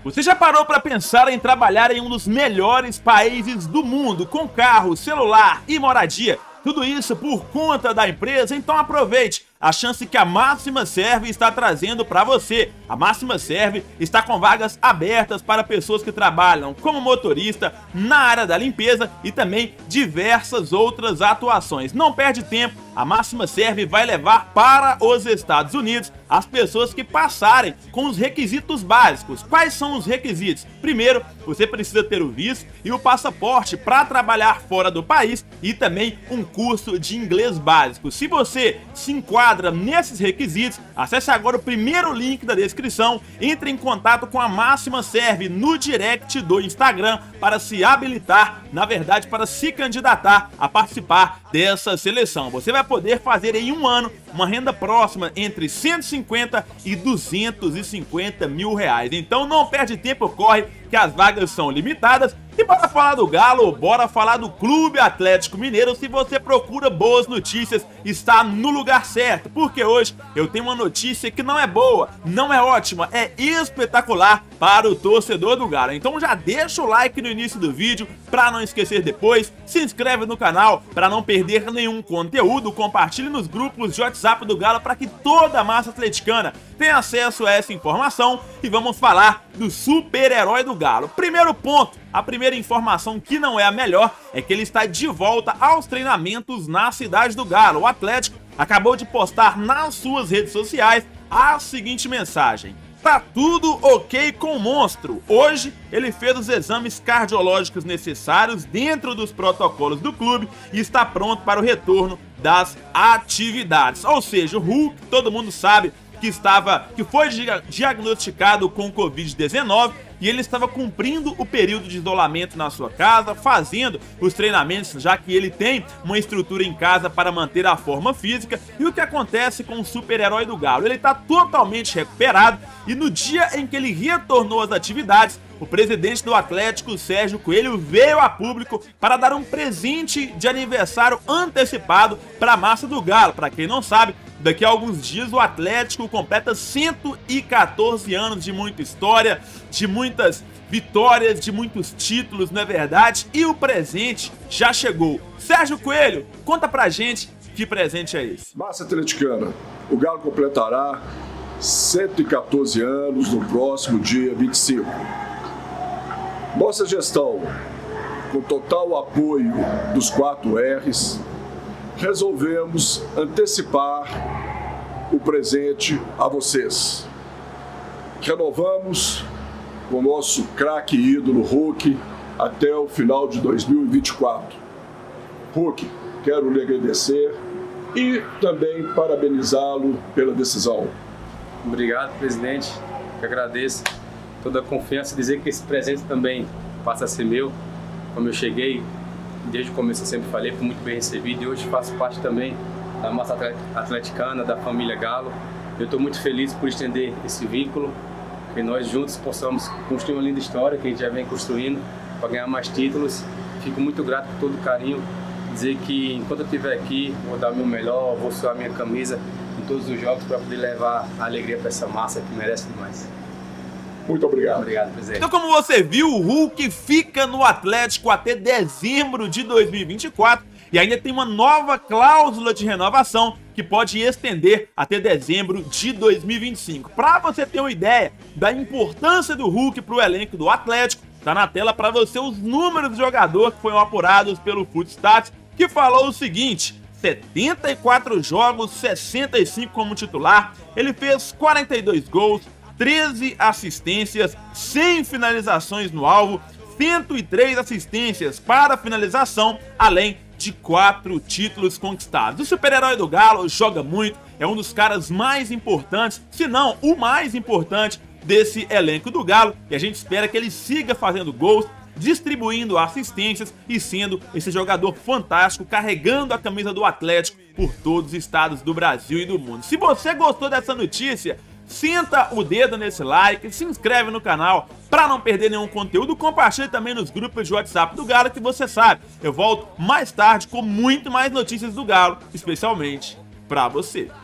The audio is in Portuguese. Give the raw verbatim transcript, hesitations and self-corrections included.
Você já parou para pensar em trabalhar em um dos melhores países do mundo, com carro, celular e moradia? Tudo isso por conta da empresa? Então aproveite a chance que a Máxima Serve está trazendo para você. A Máxima Serve está com vagas abertas para pessoas que trabalham como motorista na área da limpeza e também diversas outras atuações. Não perde tempo, a Máxima Serve vai levar para os Estados Unidos as pessoas que passarem com os requisitos básicos. Quais são os requisitos? Primeiro, você precisa ter o visto e o passaporte para trabalhar fora do país e também um curso de inglês básico. Se você se enquadra nesses requisitos, acesse agora o primeiro link da descrição, entre em contato com a Máxima Serve no direct do Instagram para se habilitar, na verdade para se candidatar a participar dessa seleção. Você vai poder fazer em um ano uma renda próxima entre cento e cinquenta e duzentos e cinquenta mil reais. Então não perde tempo, corre que as vagas são limitadas. E bora falar do Galo, bora falar do Clube Atlético Mineiro. Se você procura boas notícias, está no lugar certo, porque hoje eu tenho uma notícia que não é boa, não é ótima, é espetacular para o torcedor do Galo. Então já deixa o like no início do vídeo para não esquecer depois, se inscreve no canal para não perder nenhum conteúdo, compartilhe nos grupos de WhatsApp do Galo para que toda a massa atleticana tenha acesso a essa informação. E vamos falar do super-herói do Galo. Primeiro ponto, a primeira informação que não é a melhor é que ele está de volta aos treinamentos na cidade do Galo. O Atlético acabou de postar nas suas redes sociais a seguinte mensagem: tá tudo ok com o monstro. Hoje ele fez os exames cardiológicos necessários dentro dos protocolos do clube e está pronto para o retorno das atividades. Ou seja, o Hulk, todo mundo sabe que estava, que foi diagnosticado com covid dezenove e ele estava cumprindo o período de isolamento na sua casa, fazendo os treinamentos, já que ele tem uma estrutura em casa para manter a forma física. E o que acontece com o super-herói do Galo? Ele está totalmente recuperado e no dia em que ele retornou às atividades, o presidente do Atlético, Sérgio Coelho, veio a público para dar um presente de aniversário antecipado para a massa do Galo. Para quem não sabe, daqui a alguns dias o Atlético completa cento e quatorze anos de muita história, de muitas vitórias, de muitos títulos, não é verdade? E o presente já chegou. Sérgio Coelho, conta pra gente que presente é esse. Massa atleticana, o Galo completará cento e quatorze anos no próximo dia vinte e cinco. Nossa gestão, com total apoio dos quatro R's, resolvemos antecipar o presente a vocês. Renovamos o nosso craque ídolo Hulk até o final de dois mil e vinte e quatro. Hulk, quero lhe agradecer e também parabenizá-lo pela decisão. Obrigado, presidente. Eu agradeço toda a confiança e dizer que esse presente também passa a ser meu. Como eu cheguei, desde o começo eu sempre falei, fui muito bem recebido e hoje faço parte também da massa atleticana, da família Galo. Eu estou muito feliz por estender esse vínculo, que nós juntos possamos construir uma linda história que a gente já vem construindo para ganhar mais títulos. Fico muito grato por todo o carinho, dizer que enquanto eu estiver aqui, vou dar o meu melhor, vou suar a minha camisa em todos os jogos para poder levar a alegria para essa massa que merece demais. Muito obrigado. Obrigado, presidente. Então, como você viu, o Hulk fica no Atlético até dezembro de dois mil e vinte e quatro e ainda tem uma nova cláusula de renovação que pode estender até dezembro de dois mil e vinte e cinco. Para você ter uma ideia da importância do Hulk para o elenco do Atlético, tá na tela para você os números do jogador que foram apurados pelo Footstats, que falou o seguinte: setenta e quatro jogos, sessenta e cinco como titular, ele fez quarenta e dois gols, treze assistências, cem finalizações no alvo, cento e três assistências para finalização, além de quatro títulos conquistados. O super-herói do Galo joga muito, é um dos caras mais importantes, se não o mais importante desse elenco do Galo, e a gente espera que ele siga fazendo gols, distribuindo assistências e sendo esse jogador fantástico, carregando a camisa do Atlético por todos os estados do Brasil e do mundo. Se você gostou dessa notícia, senta o dedo nesse like, se inscreve no canal para não perder nenhum conteúdo, compartilhe também nos grupos de WhatsApp do Galo, que você sabe, eu volto mais tarde com muito mais notícias do Galo, especialmente para você.